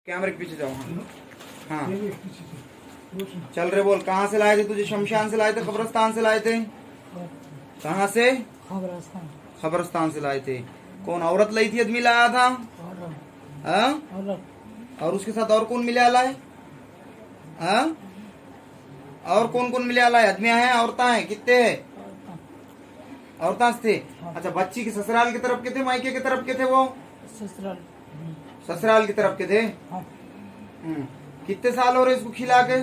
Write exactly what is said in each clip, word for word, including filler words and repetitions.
कैमरे के पीछे जाओ। हाँ चल रहे, बोल कहाँ से लाए थे तुझे? शमशान से लाए थे, कब्रिस्तान से लाए थे? कहाँ से? खबरस्तान। खबरस्तान से लाए थे। कौन औरत लाई थी, आदमी लाया था? हाँ? और उसके साथ और कौन मिले आला है? हाँ? और कौन कौन मिले आला है? आदमियां हैं, औरतां हैं? कितने हैं? औरतां थे। अच्छा, बच्ची के ससुराल की तरफ के थे, मायके की तरफ के थे? वो ससुराल ससुराल की तरफ के थे। हम्म कितने साल हो रहे इसको खिला के?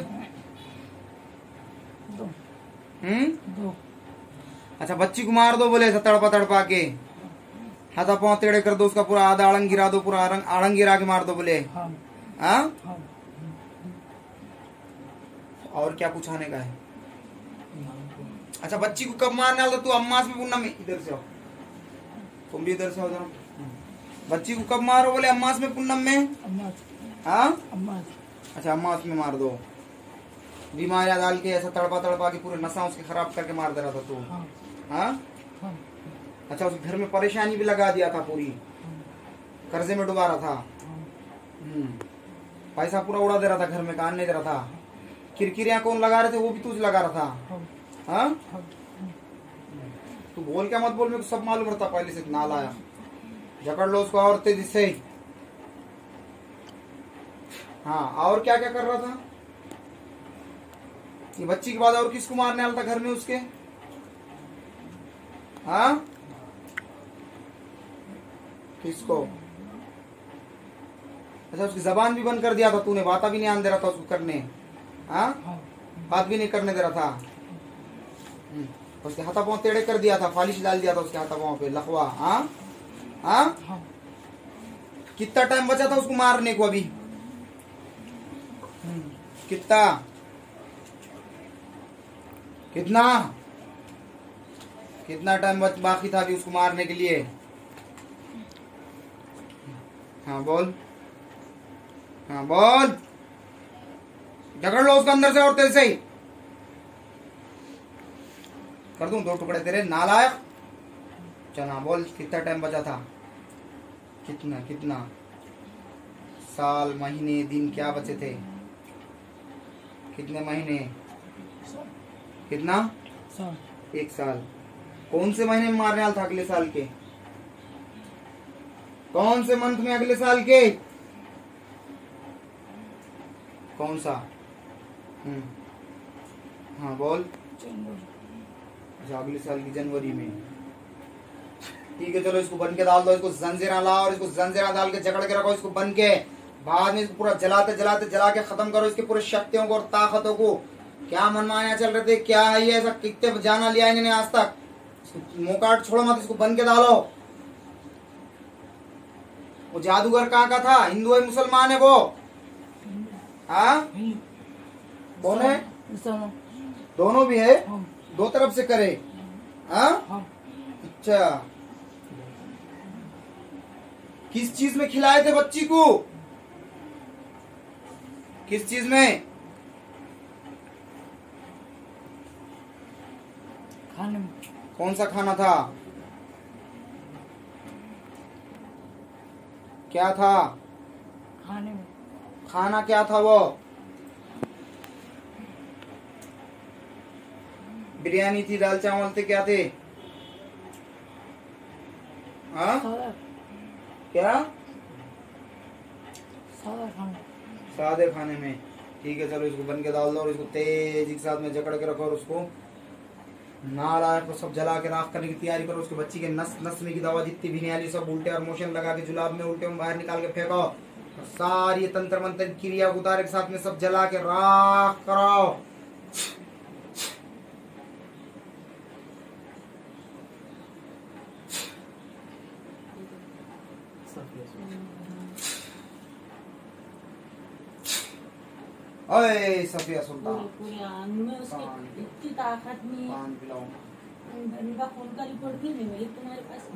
दो। हम्म दो। अच्छा, बच्ची को मार दो बोले, ऐसा तड़पा तड़पा के हाथा पांव टेढ़े कर दो, उसका पूरा आधा आड़ंग गिरा दो, पूरा आड़ंग गिरा के मार दो बोले। हाँ। हाँ? और क्या पूछाने का है? अच्छा, बच्ची को कब मारने वाला तू? अम्मास में पूनम में, इधर से आओ, तुम भी इधर से आओ जरा। बच्ची को कब मारो बोले? अम्मास में पूनम में? हाँ? अच्छा, अम्मास में मार दो। बीमारियां डाल के ऐसा तड़पा तड़पा के पूरे नसा उसके खराब करके मार दे रहा था तू। हाँ? अच्छा, उस घर में परेशानी भी लगा दिया था, पूरी कर्जे में डुबा रहा था। हम्म पैसा पूरा उड़ा दे रहा था, घर में काम नहीं दे रहा था। किरकिरियां कौन लगा रहे थे? वो भी तुझे लगा रहा था। हाँ? तू बोल क्या मत बोल, मेरे को सब मालूम रहता पहले से। नाला आया, जकड़ लो उसको और तेजी से। हाँ, और क्या क्या कर रहा था? ये बच्ची के बाद और किसको मारने वाला था घर में उसके? हाँ? किसको? अच्छा, उसकी जबान भी बंद कर दिया था तूने, बात भी नहीं आने दे रहा था उसको करने। हाँ? बात भी नहीं करने दे रहा था। उसके हाथा पांव टेढ़े कर दिया था, फालिश डाल दिया था उसके हाथा पांव पे, लखवा। हाँ? हाँ? कितना टाइम बचा था उसको मारने को अभी? कितना कितना कितना टाइम बाकी था अभी उसको मारने के लिए? हाँ बोल, हाँ बोल। झगड़ लो उसको अंदर से और तेज से ही कर दूं दो टुकड़े तेरे नालायक। चना बोल, कितना टाइम बचा था? कितना कितना साल, महीने, दिन क्या बचे थे? कितने महीने? कितना? साल। एक साल। कौन से महीने में मारने वाला था? अगले साल के कौन से मंथ में? अगले साल के कौन सा? हम्म हाँ बोल। अच्छा, अगले साल की जनवरी में। ठीक है, चलो इसको बन के डाल दो, इसको जंजीरा लाओ और इसको जंजीरा डाल के जकड़ के रखो इसको बन के। बाद में इसको पूरा जलाते जलाते जला के खत्म करो इसके पूरे शक्तियों को और ताकतों को। क्या मनमाया चल रहे थे, क्या है ये? ऐसा कितने जाना लिया इन्होंने आज तक। मोकाट छोड़ो मत, इसको बन के डालो। वो जादूगर कहाँ का था? हिंदू है मुसलमान है वो? हाँ? कौन है? दोनों भी है, दो तरफ से करे। हाँ? अच्छा, किस चीज में खिलाए थे बच्ची को? किस चीज में? खाने में। कौन सा खाना था? क्या था खाने में? खाना क्या था वो? बिरयानी थी, दाल चावल थे, क्या थे? हाँ? क्या? सादा खाना। सादे खाने में। ठीक है, चलो इसको बन के डाल दो और इसको तेजी के साथ में जकड़ के रखो और उसको नाला को सब जला के राख करने की तैयारी करो। उसके बच्ची के नस नस में की दवा जितनी भी नहीं सब उल्टे और मोशन लगा के जुलाब में उल्टे में बाहर निकाल के फेंको। सारी तंत्र मंत्र क्रिया उतारे के साथ में सब जला के राख कराओ। ओए सफिया सुल्तान, पूरे आंग में उसकी इतनी ताकत नहीं है। उनका खून का रिपोर्ट भी नहीं मिली तुम्हारे पास?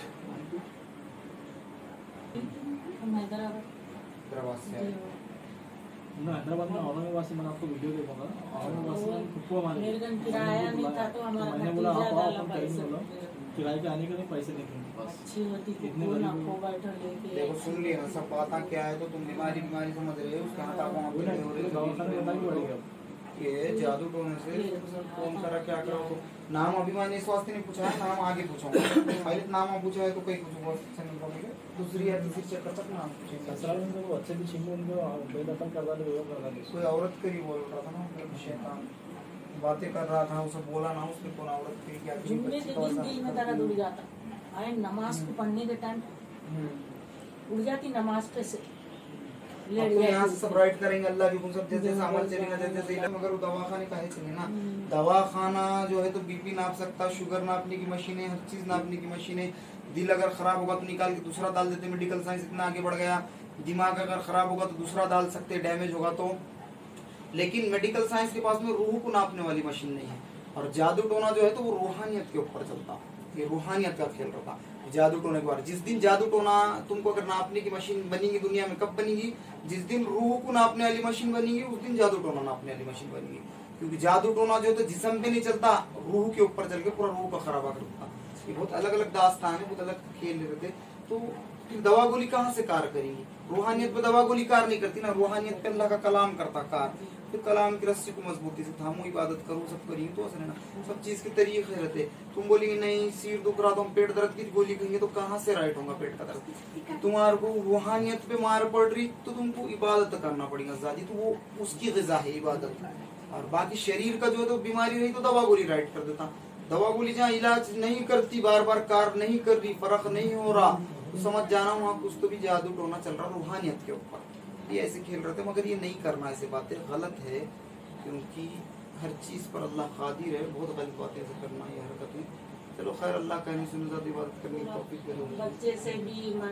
हैदराबाद में औरंगाबाद से मैंने आपको वीडियो देखा था। औरंगाबाद से फुप्पो हमारे किराया नहीं था तो हमारा मैंने बोला आप आओ, अपन करेंगे, बोला किराए के आने के लिए पैसे देखेंगे। अच्छी होती थी इतनी कौन बड़ी आपको बैठा लेके देखो सुन लिया ना सब बातें क्या है, तो तुम बीमारी बीमारी समझ रहे हो, उसके हाथ आंखों वही ना, हो पूरे दवाखाने में बतानी पड़ेगी रहे अब। ये जादू टोने से कौन करा क्या करो। तो नाम अभी मैंने स्वास्थ्य नहीं पूछा है, नाम आगे पूछूंगा। पहले तो नाम पूछा है तो कहीं पूछूंगा, दूसरी या तीसरी चक्कर तक नाम पूछेंगे। ससुराल में तो वो अच्छे भी छीन उनको बेदखल कर डाले, वो कर डाले। कोई औरत के लिए बोल रहा था ना, शैतान बातें कर रहा था, उसे बोला ना उसने, कौन औरत के क्या की जुम्मे बच्ची के का दिन वसा दिल में करती दर्द है। उड़ जाता, आए नमाज को पढ़ने के टाइम उड़ जाती नमाज पे से अब तो यहाँ से सब राइट करेंगे, अल्लाह की हुक्म सब जैसे जैसे अमल चलेगा जैसे जैसे, मगर वो दवाखाने का है चले ना। दवाखाना जो है तो बीपी नाप सकता, शुगर नापने की मशीनें, हर चीज नापने की मशीनें। दिल अगर खराब होगा तो निकाल के दूसरा डाल देते, मेडिकल साइंस इतना आगे बढ़ गया। दिमाग अगर खराब होगा तो दूसरा डाल सकते, डैमेज होगा तो। लेकिन मेडिकल साइंस के पास में रूह को नापने वाली मशीन नहीं है। और जादू टोना जो है तो वो रूहानियत के ऊपर चलता, ये रूहानियत का खेल रहता जादू टोने के बारे। जिस दिन जादू टोना तुमको अगर नापने की मशीन बनेगी दुनिया में, कब बनेगी? जिस दिन रूह को नापने वाली मशीन बनेगी, उस दिन जादू टोना नापने वाली मशीन बनेगी। क्योंकि जादू टोना जो है तो जिस्म पे नहीं चलता, रूह के ऊपर चल के पूरा रूह का खराबा करता। ये बहुत अलग अलग दास्तान है, बहुत अलग खेल रहते। तो फिर दवा गोली कहाँ से कार करेंगी? रूहानियत पे दवा गोली कार नहीं करती ना, रूहानियत पे अल्लाह का कलाम करता कार। फिर कलाम की रस्सी को मजबूती से थामो, इबादत करो, सब करिए तो असर है ना। सब चीज के तरीके रहते। तुम बोलेंगे नहीं सिर दुख रहा तो हम पेट दर्द की गोली कहेंगे, तो कहाँ से राइट होगा पेट का दर्द? तुम्हारे को रूहानियत पे मार पड़ रही तो तुमको इबादत करना पड़ेगा ज्यादा, तो वो उसकी ग़िज़ा है इबादत। और बाकी शरीर का जो है तो बीमारी रही तो दवा गोली राइट कर देता। दवा गोली जहाँ इलाज नहीं करती, बार बार कार नहीं कर रही, फर्क नहीं हो रहा, तो समझ जाना वहाँ कुछ तो भी जादू टोना चल रहा रूहानियत के ऊपर। ये ऐसे खेल रहे थे, मगर ये नहीं करना, ऐसे बातें गलत है। क्योंकि हर चीज पर अल्लाह कादिर है, बहुत गलत बातें ऐसे करना, ये हरकतें। चलो खैर, अल्लाह कहने सुन इबादत करनी की तौफीक दे। बच्चे से भी मन